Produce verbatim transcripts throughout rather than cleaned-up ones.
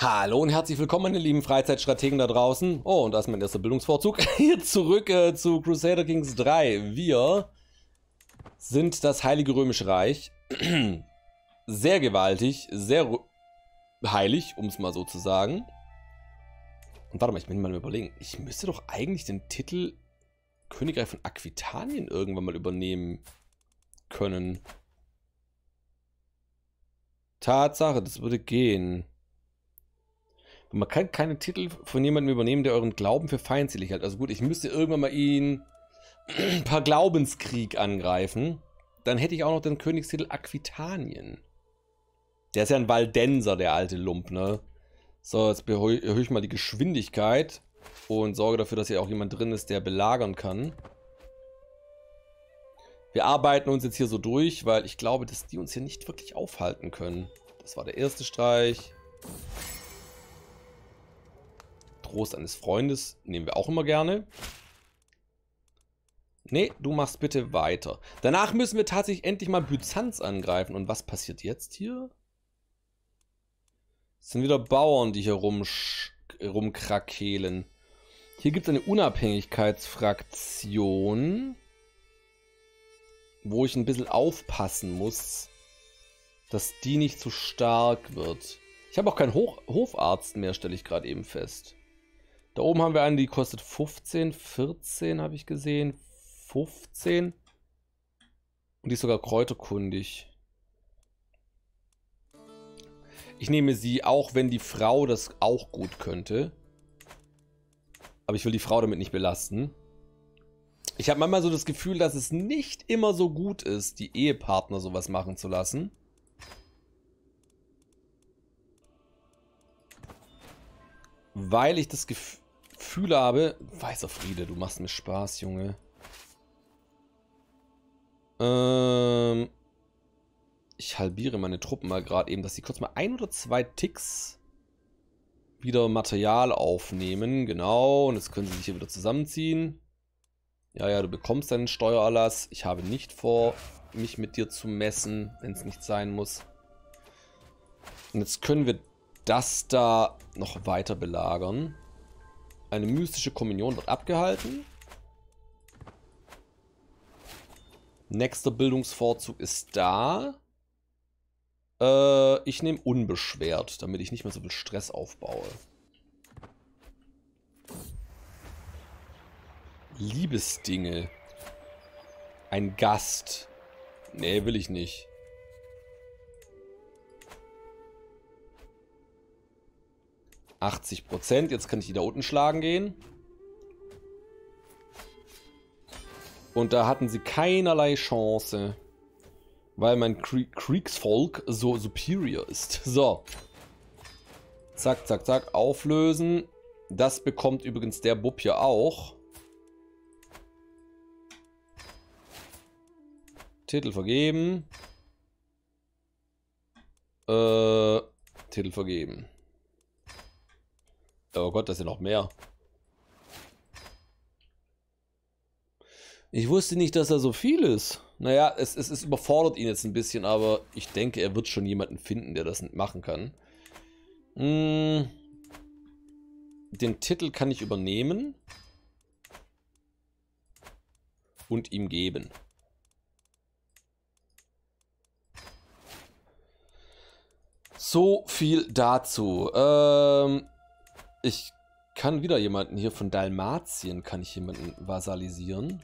Hallo und herzlich willkommen, meine lieben Freizeitstrategen da draußen. Oh, und da ist mein erster Bildungsvorzug. Hier zurück äh, zu Crusader Kings drei. Wir sind das Heilige Römische Reich. Sehr gewaltig, sehr heilig, um es mal so zu sagen. Und warte mal, ich bin mal überlegen. Ich müsste doch eigentlich den Titel Königreich von Aquitanien irgendwann mal übernehmen können. Tatsache, das würde gehen. Man kann keine Titel von jemandem übernehmen, der euren Glauben für feindselig hält. Also gut, ich müsste irgendwann mal ihn ein paar Glaubenskrieg angreifen. Dann hätte ich auch noch den Königstitel Aquitanien. Der ist ja ein Waldenser, der alte Lump, ne? So, jetzt erhöhe ich mal die Geschwindigkeit und sorge dafür, dass hier auch jemand drin ist, der belagern kann. Wir arbeiten uns jetzt hier so durch, weil ich glaube, dass die uns hier nicht wirklich aufhalten können. Das war der erste Streich. Trost eines Freundes nehmen wir auch immer gerne. Nee, du machst bitte weiter. Danach müssen wir tatsächlich endlich mal Byzanz angreifen. Und was passiert jetzt hier? Es sind wieder Bauern, die hier rumkrakehlen. Hier gibt es eine Unabhängigkeitsfraktion, wo ich ein bisschen aufpassen muss, dass die nicht zu stark wird. Ich habe auch keinen Hoch Hofarzt mehr, stelle ich gerade eben fest. Da oben haben wir einen, die kostet fünfzehn, vierzehn habe ich gesehen, fünfzehn. Und die ist sogar kräuterkundig. Ich nehme sie, auch wenn die Frau das auch gut könnte. Aber ich will die Frau damit nicht belasten. Ich habe manchmal so das Gefühl, dass es nicht immer so gut ist, die Ehepartner sowas machen zu lassen. Weil ich das Gefühl habe... Weißer Friede, du machst mir Spaß, Junge. Ähm... Ich halbiere meine Truppen mal gerade eben, dass sie kurz mal ein oder zwei Ticks wieder Material aufnehmen. Genau, und jetzt können sie sich hier wieder zusammenziehen. Ja, ja, du bekommst deinen Steuererlass. Ich habe nicht vor, mich mit dir zu messen, wenn es nicht sein muss. Und jetzt können wir das da noch weiter belagern. Eine mystische Kommunion wird abgehalten. Nächster Bildungsvorzug ist da. Äh, ich nehme unbeschwert, damit ich nicht mehr so viel Stress aufbaue. Liebesdinge. Ein Gast. Nee, will ich nicht. achtzig Prozent. Jetzt kann ich die da unten schlagen gehen. Und da hatten sie keinerlei Chance. Weil mein Krieg Kriegsvolk so superior ist. So. Zack, zack, zack. Auflösen. Das bekommt übrigens der Bub hier auch. Titel vergeben. Äh, Titel vergeben. Oh Gott, das sind noch mehr. Ich wusste nicht, dass er so viel ist. Naja, es, es, es überfordert ihn jetzt ein bisschen, aber ich denke, er wird schon jemanden finden, der das nicht machen kann. Hm. Den Titel kann ich übernehmen. Und ihm geben. So viel dazu. Ähm... Ich kann wieder jemanden hier von Dalmatien, kann ich jemanden vasalisieren.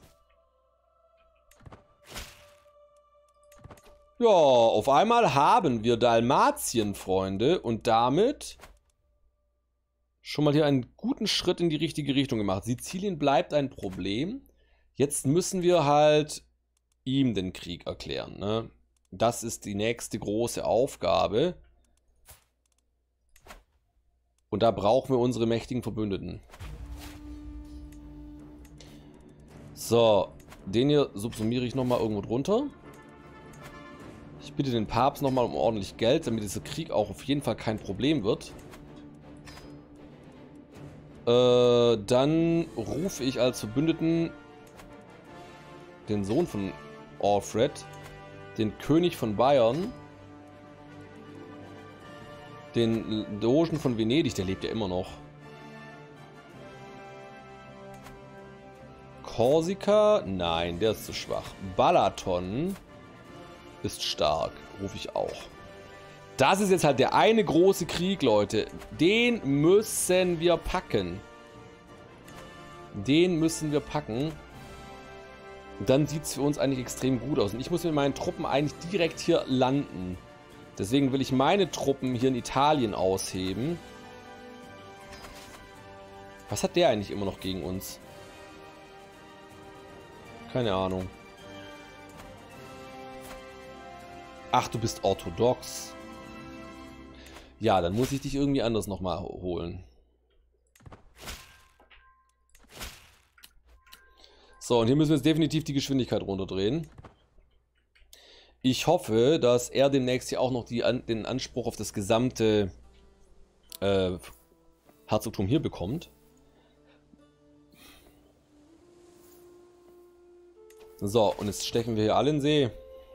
Ja, auf einmal haben wir Dalmatien, Freunde, und damit schon mal hier einen guten Schritt in die richtige Richtung gemacht. Sizilien bleibt ein Problem. Jetzt müssen wir halt ihm den Krieg erklären, ne? Das ist die nächste große Aufgabe. Und da brauchen wir unsere mächtigen Verbündeten. So, den hier subsumiere ich nochmal irgendwo drunter. Ich bitte den Papst nochmal um ordentlich Geld, damit dieser Krieg auch auf jeden Fall kein Problem wird. Äh, dann rufe ich als Verbündeten den Sohn von Alfred, den König von Bayern. Den Dogen von Venedig, der lebt ja immer noch. Korsika? Nein, der ist zu schwach. Balaton ist stark. Rufe ich auch. Das ist jetzt halt der eine große Krieg, Leute. Den müssen wir packen. Den müssen wir packen. Dann sieht es für uns eigentlich extrem gut aus. Und ich muss mit meinen Truppen eigentlich direkt hier landen. Deswegen will ich meine Truppen hier in Italien ausheben. Was hat der eigentlich immer noch gegen uns? Keine Ahnung. Ach, du bist orthodox. Ja, dann muss ich dich irgendwie anders nochmal holen. So, und hier müssen wir jetzt definitiv die Geschwindigkeit runterdrehen. Ich hoffe, dass er demnächst hier auch noch die, den Anspruch auf das gesamte äh, Herzogtum hier bekommt. So, und jetzt stechen wir hier alle in den See.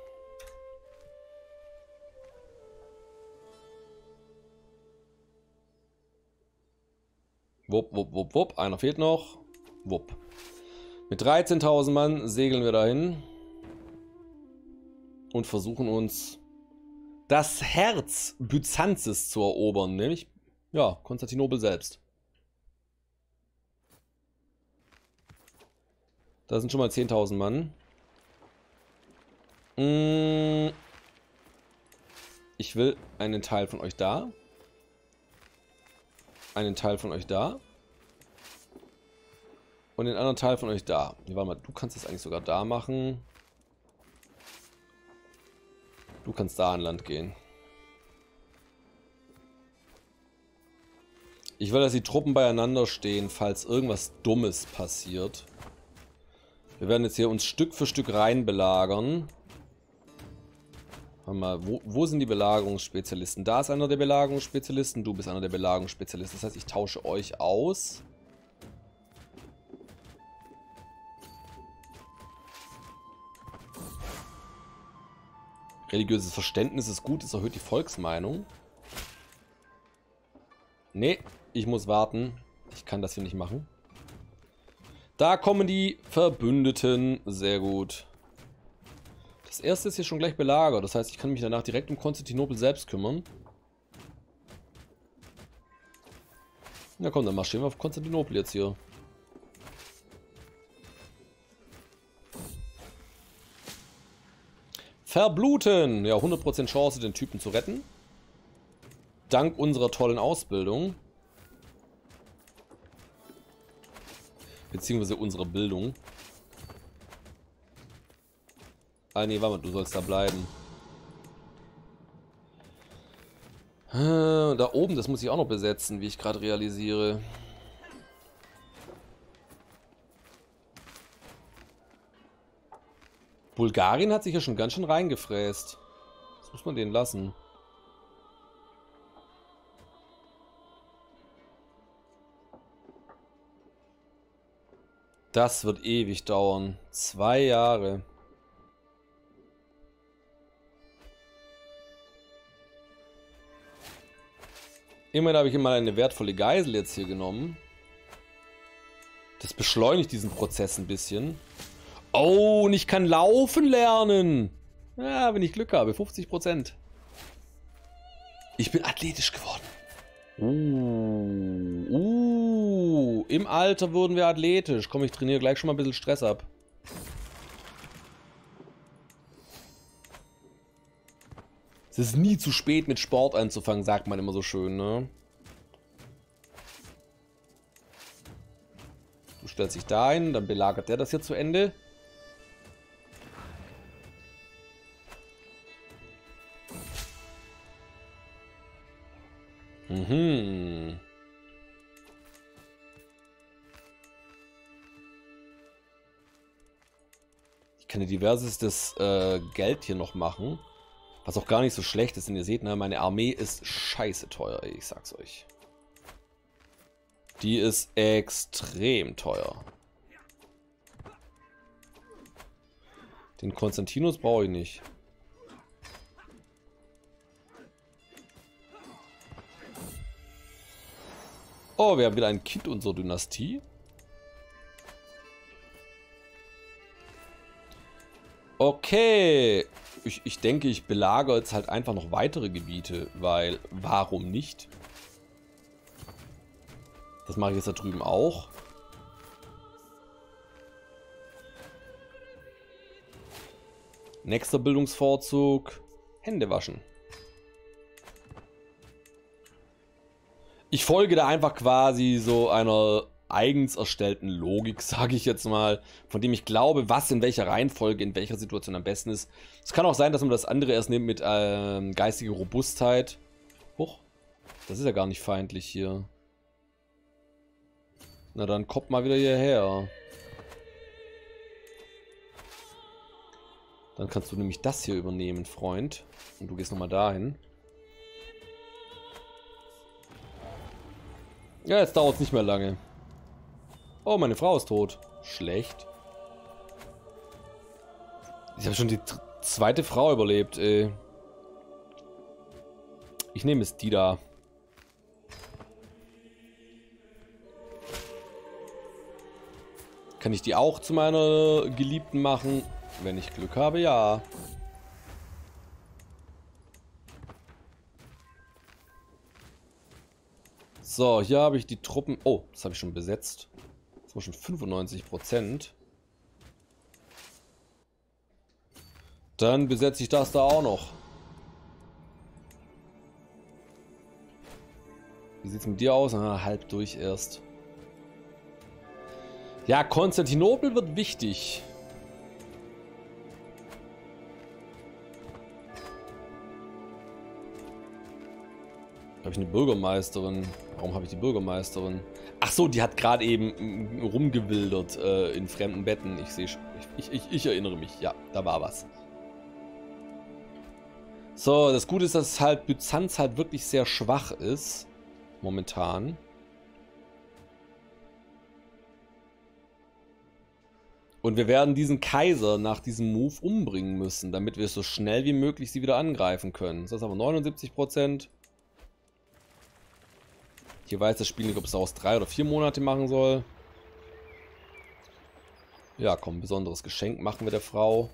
Wupp, wupp, wupp, wupp. Einer fehlt noch. Wupp. Mit dreizehntausend Mann segeln wir dahin. Und versuchen uns das Herz Byzanzes zu erobern. Nämlich, ja, Konstantinopel selbst. Da sind schon mal zehntausend Mann. Ich will einen Teil von euch da. Einen Teil von euch da. Und den anderen Teil von euch da. Warte mal, du kannst das eigentlich sogar da machen. Du kannst da an Land gehen. Ich will, dass die Truppen beieinander stehen, falls irgendwas Dummes passiert. Wir werden jetzt hier uns Stück für Stück rein belagern. Warte mal, wo, wo sind die Belagerungsspezialisten? Da ist einer der Belagerungsspezialisten, du bist einer der Belagerungsspezialisten. Das heißt, ich tausche euch aus. Religiöses Verständnis ist gut, es erhöht die Volksmeinung. Nee, ich muss warten. Ich kann das hier nicht machen. Da kommen die Verbündeten. Sehr gut. Das erste ist hier schon gleich belagert. Das heißt, ich kann mich danach direkt um Konstantinopel selbst kümmern. Na komm, dann marschieren wir auf Konstantinopel jetzt hier. Verbluten! Ja, hundert Prozent Chance, den Typen zu retten. Dank unserer tollen Ausbildung. Beziehungsweise unserer Bildung. Ah, nee, warte mal, du sollst da bleiben. Da oben, das muss ich auch noch besetzen, wie ich gerade realisiere. Bulgarien hat sich ja schon ganz schön reingefräst. Das muss man denen lassen. Das wird ewig dauern. Zwei Jahre. Immerhin habe ich immer eine wertvolle Geisel jetzt hier genommen. Das beschleunigt diesen Prozess ein bisschen. Oh, und ich kann laufen lernen. Ja, wenn ich Glück habe. fünfzig Prozent. Ich bin athletisch geworden. Uh, uh, im Alter wurden wir athletisch. Komm, ich trainiere gleich schon mal ein bisschen Stress ab. Es ist nie zu spät, mit Sport anzufangen, sagt man immer so schön, ne? Du stellst dich da ein, dann belagert der das hier zu Ende. Mhm. Ich kann ja diversestes äh, Geld hier noch machen. Was auch gar nicht so schlecht ist, denn ihr seht, ne, meine Armee ist scheiße teuer, ey, ich sag's euch. Die ist extrem teuer. Den Konstantinus brauche ich nicht. Oh, wir haben wieder ein Kind unserer Dynastie. Okay. Ich, ich denke, ich belagere jetzt halt einfach noch weitere Gebiete, weil warum nicht? Das mache ich jetzt da drüben auch. Nächster Bildungsvorzug. Hände waschen. Ich folge da einfach quasi so einer eigens erstellten Logik, sage ich jetzt mal, von dem ich glaube, was in welcher Reihenfolge, in welcher Situation am besten ist. Es kann auch sein, dass man das andere erst nimmt mit ähm, geistiger Robustheit. Huch, das ist ja gar nicht feindlich hier. Na dann kommt mal wieder hierher. Dann kannst du nämlich das hier übernehmen, Freund. Und du gehst nochmal dahin. Ja, jetzt dauert es nicht mehr lange. Oh, meine Frau ist tot. Schlecht. Ich habe schon die zweite Frau überlebt, ey. Ich nehme es die da. Kann ich die auch zu meiner Geliebten machen? Wenn ich Glück habe, ja. So, hier habe ich die Truppen... Oh, das habe ich schon besetzt. Das war schon fünfundneunzig Prozent. Dann besetze ich das da auch noch. Wie sieht es mit dir aus? Ah, halb durch erst. Ja, Konstantinopel wird wichtig. Habe ich eine Bürgermeisterin? Warum habe ich die Bürgermeisterin? Ach so, die hat gerade eben rumgewildert äh, in fremden Betten. Ich sehe, ich, ich, ich erinnere mich. Ja, da war was. So, das Gute ist, dass halt Byzanz halt wirklich sehr schwach ist. Momentan. Und wir werden diesen Kaiser nach diesem Move umbringen müssen, damit wir so schnell wie möglich sie wieder angreifen können. Das ist aber neunundsiebzig Prozent. Hier weiß das Spiel nicht, ob es daraus drei oder vier Monate machen soll. Ja, komm, besonderes Geschenk machen wir der Frau.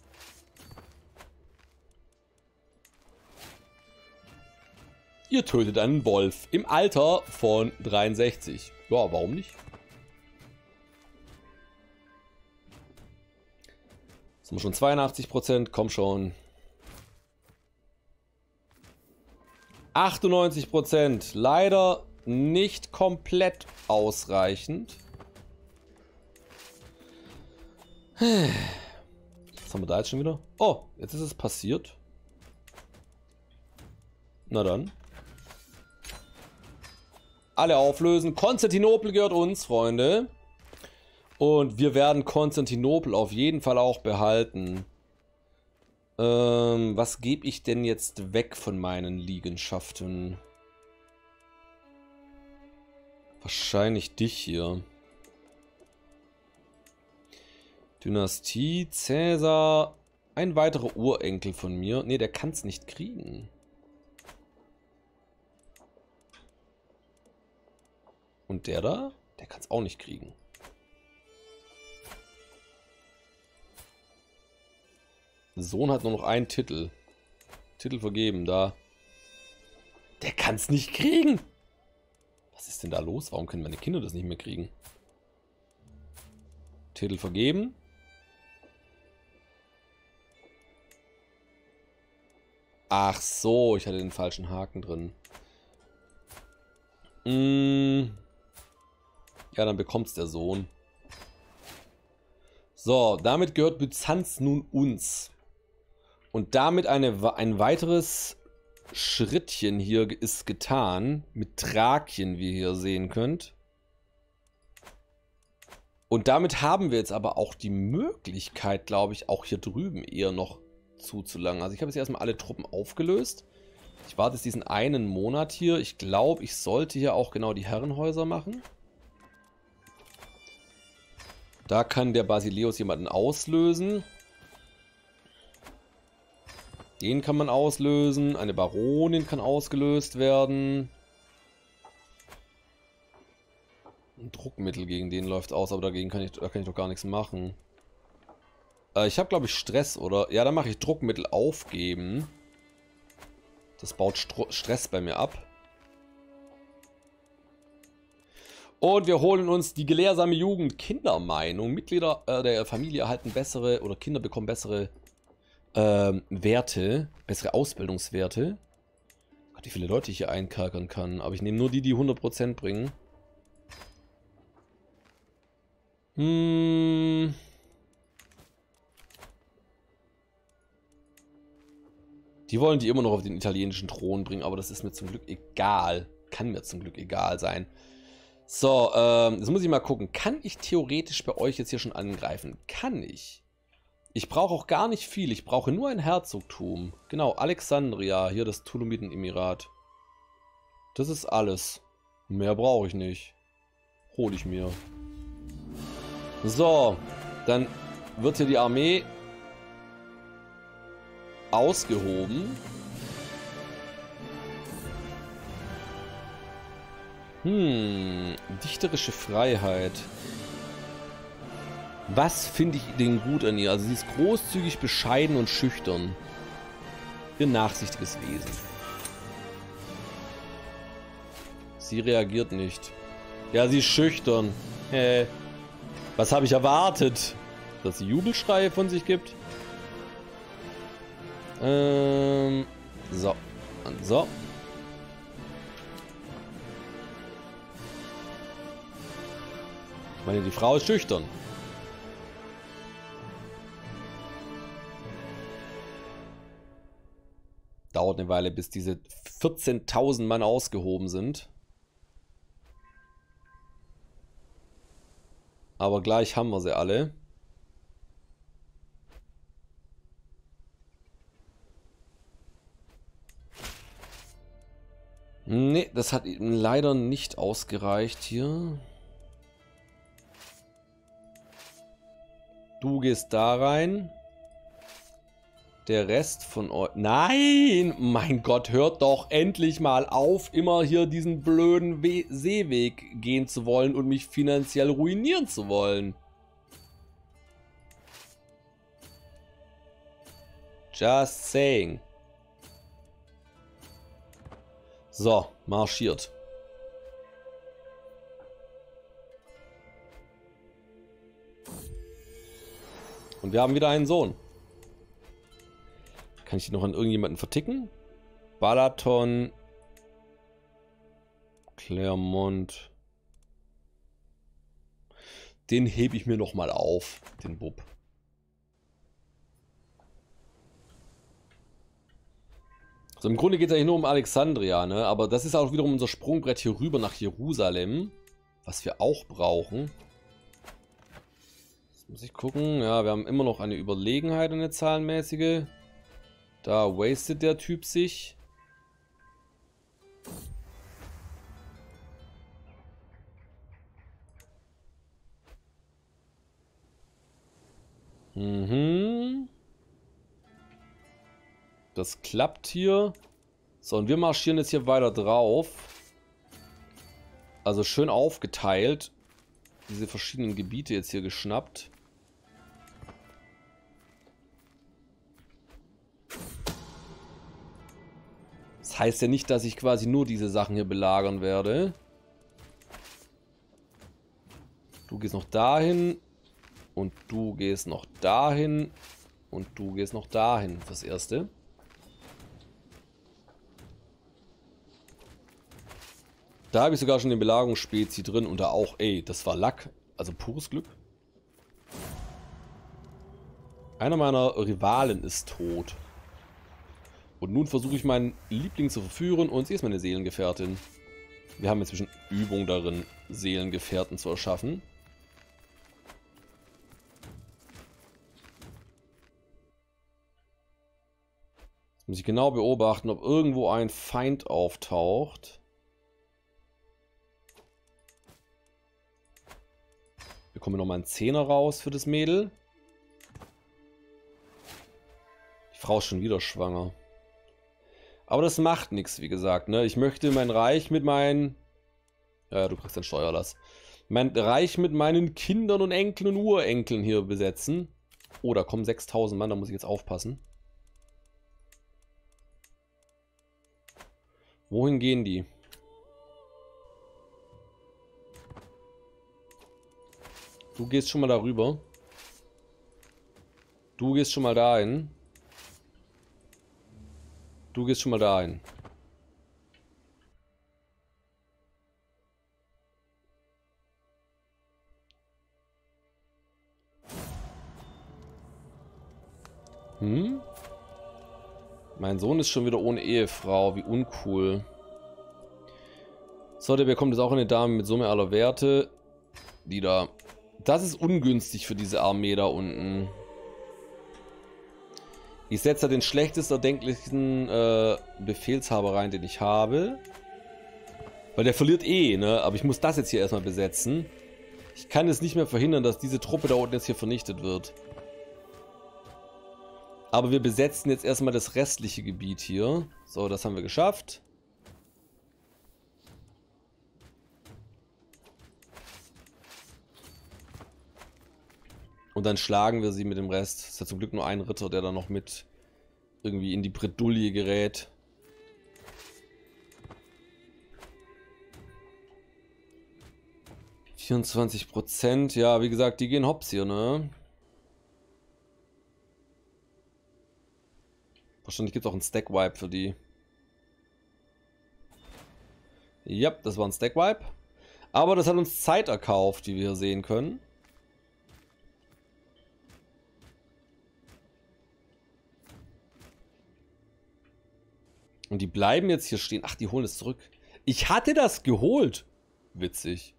Ihr tötet einen Wolf im Alter von dreiundsechzig. Ja, warum nicht? Jetzt haben wir schon zweiundachtzig Prozent, komm schon. achtundneunzig Prozent, leider nicht komplett ausreichend. Was haben wir da jetzt schon wieder? Oh, jetzt ist es passiert. Na dann. Alle auflösen. Konstantinopel gehört uns, Freunde. Und wir werden Konstantinopel auf jeden Fall auch behalten. Ähm, was gebe ich denn jetzt weg von meinen Liegenschaften? Wahrscheinlich dich hier. Dynastie, Cäsar. Ein weiterer Urenkel von mir. Ne, der kann es nicht kriegen. Und der da? Der kann es auch nicht kriegen. Sohn hat nur noch einen Titel. Titel vergeben, da. Der kann es nicht kriegen. Was ist denn da los? Warum können meine Kinder das nicht mehr kriegen? Titel vergeben. Ach so, ich hatte den falschen Haken drin. Hm. Ja, dann bekommt's der Sohn. So, damit gehört Byzanz nun uns. Und damit eine, ein weiteres Schrittchen hier ist getan. Mit Thrakien, wie ihr hier sehen könnt. Und damit haben wir jetzt aber auch die Möglichkeit, glaube ich, auch hier drüben eher noch zuzulangen. Also ich habe jetzt erstmal alle Truppen aufgelöst. Ich warte jetzt diesen einen Monat hier. Ich glaube, ich sollte hier auch genau die Herrenhäuser machen. Da kann der Basileus jemanden auslösen. Den kann man auslösen. Eine Baronin kann ausgelöst werden. Ein Druckmittel gegen den läuft aus, aber dagegen kann ich, da kann ich doch gar nichts machen. Äh, ich habe, glaube ich, Stress, oder? Ja, dann mache ich Druckmittel aufgeben. Das baut Stro Stress bei mir ab. Und wir holen uns die gelehrsame Jugend Kindermeinung. Mitglieder äh, der Familie erhalten bessere, oder Kinder bekommen bessere ähm, Werte, bessere Ausbildungswerte. Gott, wie viele Leute ich hier einkerkern kann. Aber ich nehme nur die, die hundert Prozent bringen. Hm. Die wollen die immer noch auf den italienischen Thron bringen, aber das ist mir zum Glück egal. Kann mir zum Glück egal sein. So, ähm, jetzt muss ich mal gucken. Kann ich theoretisch bei euch jetzt hier schon angreifen? Kann ich. Ich brauche auch gar nicht viel. Ich brauche nur ein Herzogtum. Genau, Alexandria. Hier das Tulumiden-Emirat. Das ist alles. Mehr brauche ich nicht. Hole ich mir. So, dann wird hier die Armee ausgehoben. Hm, dichterische Freiheit. Was finde ich denn gut an ihr? Also sie ist großzügig, bescheiden und schüchtern. Ihr nachsichtiges Wesen. Sie reagiert nicht. Ja, sie ist schüchtern. Hä? Was habe ich erwartet? Dass sie Jubelschreie von sich gibt? Ähm, so. Und so. Ich meine, die Frau ist schüchtern. Dauert eine Weile, bis diese vierzehntausend Mann ausgehoben sind. Aber gleich haben wir sie alle. Nee, das hat leider nicht ausgereicht hier. Du gehst da rein. Der Rest von euch... Nein! Mein Gott, hört doch endlich mal auf, immer hier diesen blöden We- Seeweg gehen zu wollen und mich finanziell ruinieren zu wollen. Just saying. So, marschiert. Und wir haben wieder einen Sohn. Kann ich ihn noch an irgendjemanden verticken? Balaton. Clermont. Den hebe ich mir noch mal auf, den Bub. Also im Grunde geht es eigentlich nur um Alexandria, ne? Aber das ist auch wiederum unser Sprungbrett hier rüber nach Jerusalem. Was wir auch brauchen. Jetzt muss ich gucken. Ja, wir haben immer noch eine Überlegenheit, eine zahlenmäßige. Da wastet der Typ sich. Mhm. Das klappt hier. So, und wir marschieren jetzt hier weiter drauf. Also schön aufgeteilt. Diese verschiedenen Gebiete jetzt hier geschnappt. Das heißt ja nicht, dass ich quasi nur diese Sachen hier belagern werde. Du gehst noch dahin. Und du gehst noch dahin. Und du gehst noch dahin fürs Erste. Da habe ich sogar schon den Belagerungsspezi drin. Und da auch, ey, das war Lack. Also pures Glück. Einer meiner Rivalen ist tot. Und nun versuche ich meinen Liebling zu verführen und sie ist meine Seelengefährtin. Wir haben inzwischen Übung darin, Seelengefährten zu erschaffen. Jetzt muss ich genau beobachten, ob irgendwo ein Feind auftaucht. Wir bekommen nochmal einen Zehner raus für das Mädel. Die Frau ist schon wieder schwanger. Aber das macht nichts, wie gesagt, ne? Ich möchte mein Reich mit meinen... Ja, du kriegst einen Steuerlass. Mein Reich mit meinen Kindern und Enkeln und Urenkeln hier besetzen. Oh, da kommen sechstausend Mann, da muss ich jetzt aufpassen. Wohin gehen die? Du gehst schon mal darüber. Du gehst schon mal dahin. Du gehst schon mal dahin. Hm? Mein Sohn ist schon wieder ohne Ehefrau. Wie uncool. So, der bekommt jetzt auch eine Dame mit Summe aller Werte. Die da. Das ist ungünstig für diese Armee da unten. Ich setze da den schlechtest erdenklichen äh, Befehlshaber rein, den ich habe. Weil der verliert eh, ne? Aber ich muss das jetzt hier erstmal besetzen. Ich kann es nicht mehr verhindern, dass diese Truppe da unten jetzt hier vernichtet wird. Aber wir besetzen jetzt erstmal das restliche Gebiet hier. So, das haben wir geschafft. Und dann schlagen wir sie mit dem Rest. Es ist ja zum Glück nur ein Ritter, der da noch mit irgendwie in die Bredouille gerät. vierundzwanzig Prozent. Ja, wie gesagt, die gehen hops hier, ne? Wahrscheinlich gibt es auch einen Stack-Wipe für die. Ja, das war ein Stack-Wipe. Aber das hat uns Zeit erkauft, die wir hier sehen können. Und die bleiben jetzt hier stehen. Ach, die holen es zurück. Ich hatte das geholt. Witzig.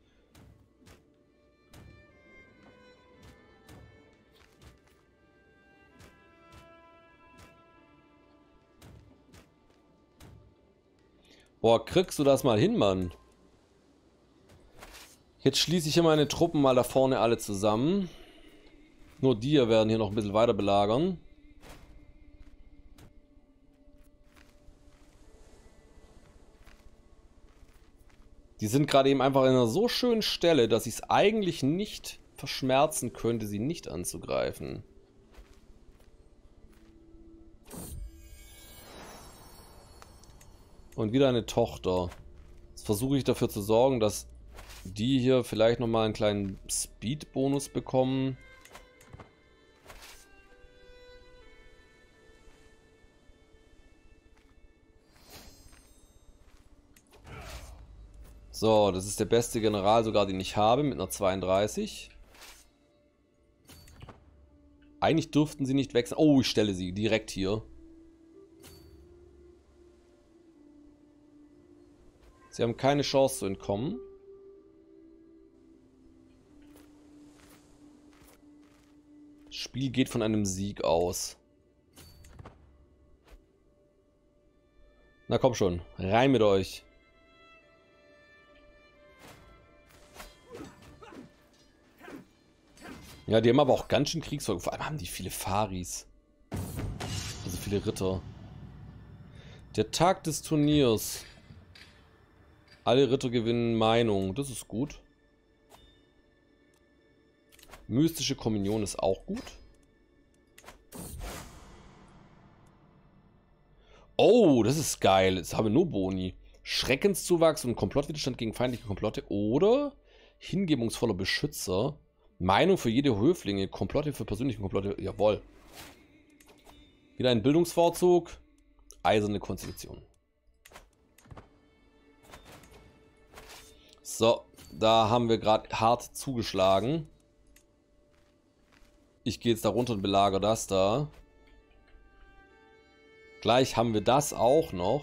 Boah, kriegst du das mal hin, Mann? Jetzt schließe ich hier meine Truppen mal da vorne alle zusammen. Nur die hier werden hier noch ein bisschen weiter belagern. Die sind gerade eben einfach in einer so schönen Stelle, dass ich es eigentlich nicht verschmerzen könnte, sie nicht anzugreifen. Und wieder eine Tochter. Jetzt versuche ich dafür zu sorgen, dass die hier vielleicht nochmal einen kleinen Speed-Bonus bekommen. So, das ist der beste General sogar, den ich habe, mit einer zweiunddreißig. Eigentlich dürften sie nicht wechseln. Oh, ich stelle sie direkt hier. Sie haben keine Chance zu entkommen. Das Spiel geht von einem Sieg aus. Na komm schon, rein mit euch. Ja, die haben aber auch ganz schön Kriegsfolge. Vor allem haben die viele Faris. Also viele Ritter. Der Tag des Turniers. Alle Ritter gewinnen Meinung. Das ist gut. Mystische Kommunion ist auch gut. Oh, das ist geil. Jetzt haben wir nur Boni. Schreckenszuwachs und Komplottwiderstand gegen feindliche Komplotte. Oder hingebungsvoller Beschützer. Meinung für jede Höflinge. Komplotte für persönliche Komplotte. Jawohl. Wieder ein Bildungsvorzug. Eiserne Konstitution. So, da haben wir gerade hart zugeschlagen. Ich gehe jetzt da runter und belagere das da. Gleich haben wir das auch noch.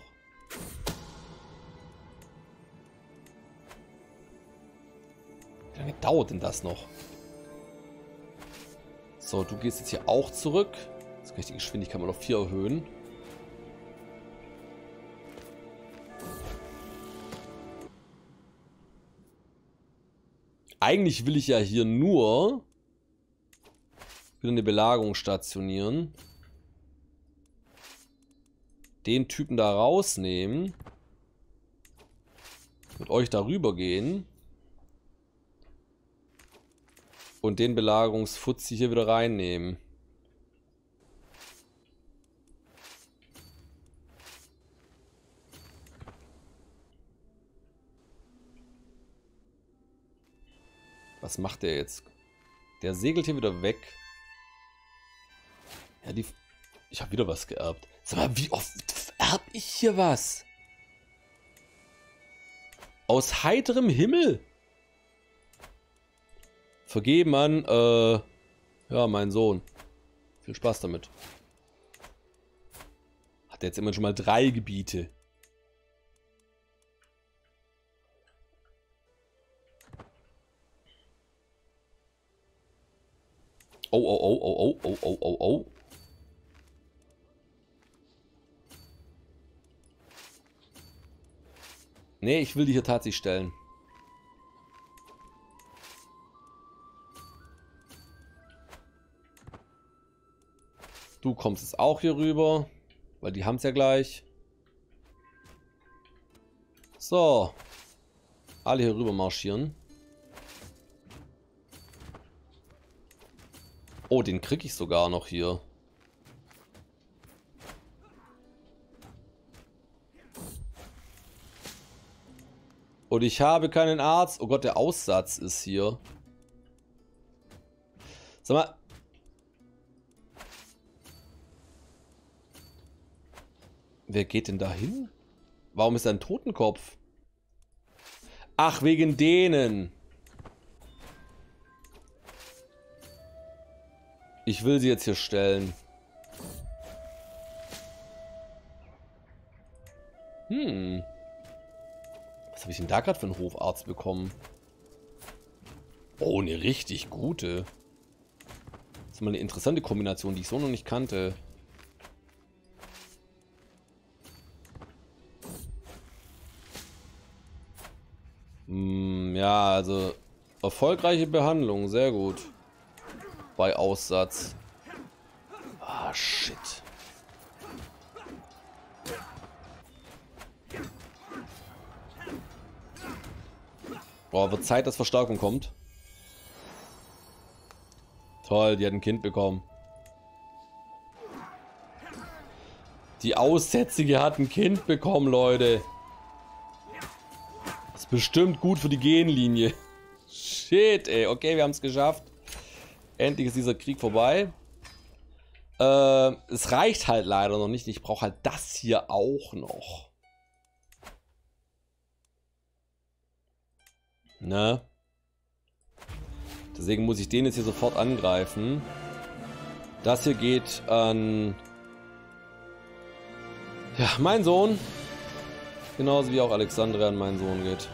Wie lange dauert denn das noch? So, du gehst jetzt hier auch zurück. Jetzt kann ich die Geschwindigkeit mal auf vier erhöhen. Eigentlich will ich ja hier nur wieder eine Belagerung stationieren. Den Typen da rausnehmen. Mit euch darüber gehen. Und den Belagerungsfutzi hier wieder reinnehmen. Was macht der jetzt? Der segelt hier wieder weg. Ja, die... Ich habe wieder was geerbt. Sag mal, wie oft erb ich hier was? Aus heiterem Himmel. Vergeben an, äh... ja, mein Sohn. Viel Spaß damit. Hat jetzt immer schon mal drei Gebiete. Oh, oh, oh, oh, oh, oh, oh, oh. Nee, ich will die hier tatsächlich stellen. Du kommst jetzt auch hier rüber, weil die haben es ja gleich. So. Alle hier rüber marschieren. Oh, den kriege ich sogar noch hier. Und ich habe keinen Arzt. Oh Gott, der Aussatz ist hier. Sag mal. Wer geht denn da hin? Warum ist da ein Totenkopf? Ach, wegen denen. Ich will sie jetzt hier stellen. Hm. Was habe ich denn da gerade für einen Hofarzt bekommen? Oh, eine richtig gute. Das ist mal eine interessante Kombination, die ich so noch nicht kannte. Hm, ja, also erfolgreiche Behandlung, sehr gut. Bei Aussatz. Ah, shit. Boah, wird Zeit, dass Verstärkung kommt. Toll, die hat ein Kind bekommen. Die Aussätzige hat ein Kind bekommen, Leute. Das ist bestimmt gut für die Genlinie. Shit, ey. Okay, wir haben es geschafft. Endlich ist dieser Krieg vorbei. Äh, es reicht halt leider noch nicht. Ich brauche halt das hier auch noch. Ne? Deswegen muss ich den jetzt hier sofort angreifen. Das hier geht an... Ja, mein Sohn. Genauso wie auch Alexandria an meinen Sohn geht.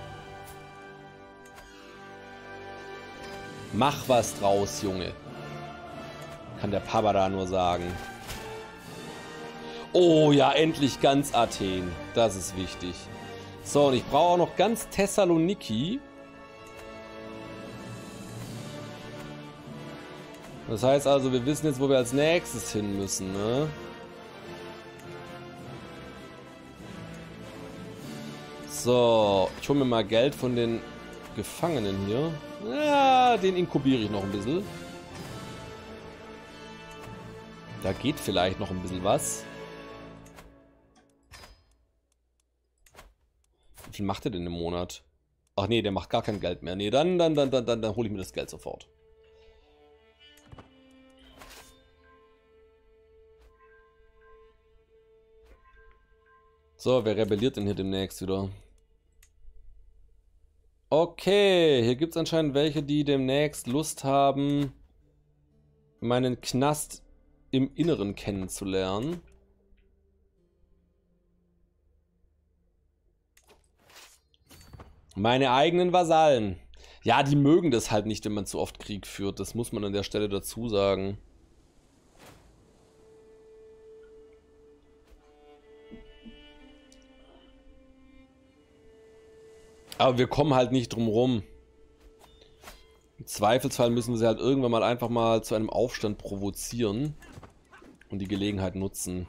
Mach was draus, Junge. Kann der Papa da nur sagen. Oh ja, endlich ganz Athen. Das ist wichtig. So, und ich brauche auch noch ganz Thessaloniki. Das heißt also, wir wissen jetzt, wo wir als nächstes hin müssen, ne? So, ich hole mir mal Geld von den Gefangenen hier. Ja, den inkubiere ich noch ein bisschen. Da geht vielleicht noch ein bisschen was. Wie viel macht er denn im Monat? Ach nee, der macht gar kein Geld mehr. Nee, dann, dann, dann, dann, dann, dann hole ich mir das Geld sofort. So, wer rebelliert denn hier demnächst wieder? Okay, hier gibt es anscheinend welche, die demnächst Lust haben, meinen Knast im Inneren kennenzulernen. Meine eigenen Vasallen. Ja, die mögen das halt nicht, wenn man zu oft Krieg führt. Das muss man an der Stelle dazu sagen. Aber wir kommen halt nicht drum rum. Im Zweifelsfall müssen wir sie halt irgendwann mal einfach mal zu einem Aufstand provozieren und die Gelegenheit nutzen.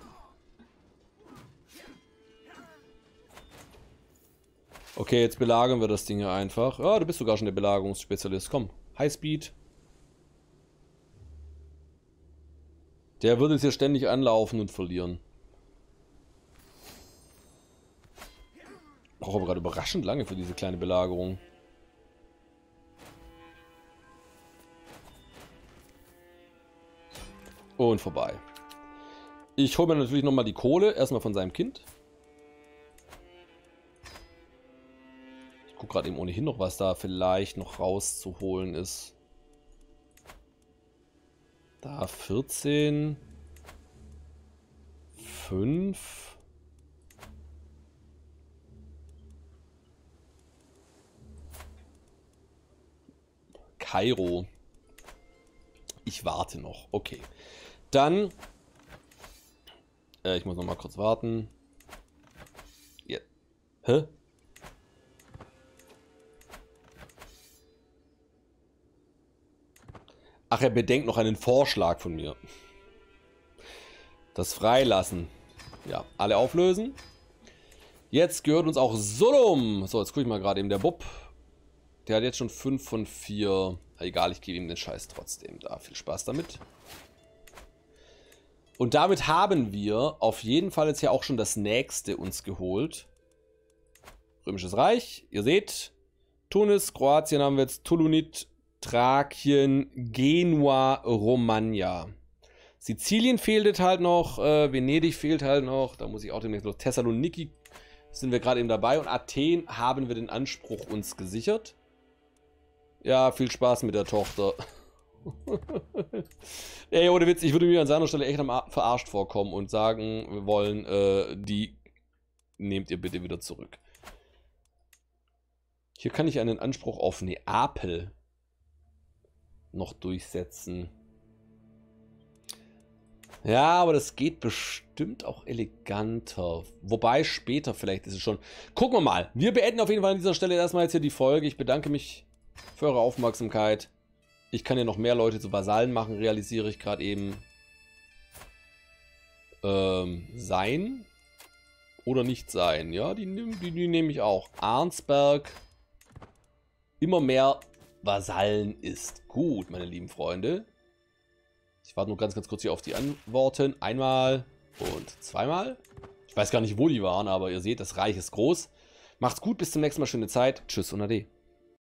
Okay, jetzt belagern wir das Ding hier einfach. Ah, du bist sogar schon der Belagerungsspezialist. Komm, Highspeed. Der wird jetzt hier ständig anlaufen und verlieren. Brauche aber gerade überraschend lange für diese kleine Belagerung. Und vorbei. Ich hole mir natürlich nochmal die Kohle. Erstmal von seinem Kind. Ich gucke gerade eben ohnehin noch, was da vielleicht noch rauszuholen ist. Da vierzehn. fünf. Kairo. Ich warte noch. Okay. Dann. Äh, ich muss noch mal kurz warten. Ja. Hä? Ach, er bedenkt noch einen Vorschlag von mir. Das Freilassen. Ja, alle auflösen. Jetzt gehört uns auch Sodom. So, jetzt gucke ich mal gerade eben. Der Bub. Der hat jetzt schon fünf von vier. Egal, ich gebe ihm den Scheiß trotzdem. Da, viel Spaß damit. Und damit haben wir auf jeden Fall jetzt ja auch schon das nächste uns geholt. Römisches Reich. Ihr seht, Tunis, Kroatien haben wir jetzt, Tulunit, Thrakien, Genua, Romagna. Sizilien fehlt halt noch, äh, Venedig fehlt halt noch, da muss ich auch demnächst los. Thessaloniki sind wir gerade eben dabei und Athen haben wir den Anspruch uns gesichert. Ja, viel Spaß mit der Tochter. Ey, ohne Witz, ich würde mir an seiner Stelle echt am verarscht vorkommen und sagen, wir wollen, äh, die nehmt ihr bitte wieder zurück. Hier kann ich einen Anspruch auf Neapel noch durchsetzen. Ja, aber das geht bestimmt auch eleganter. Wobei später vielleicht ist es schon. Gucken wir mal. Wir beenden auf jeden Fall an dieser Stelle erstmal jetzt hier die Folge. Ich bedanke mich für eure Aufmerksamkeit. Ich kann ja noch mehr Leute zu Vasallen machen, realisiere ich gerade eben. Ähm, sein oder nicht sein. Ja, die, die, die nehme ich auch. Arnsberg. Immer mehr Vasallen ist gut, meine lieben Freunde. Ich warte nur ganz, ganz kurz hier auf die Antworten. Einmal und zweimal. Ich weiß gar nicht, wo die waren, aber ihr seht, das Reich ist groß. Macht's gut, bis zum nächsten Mal. Schöne Zeit. Tschüss und Ade.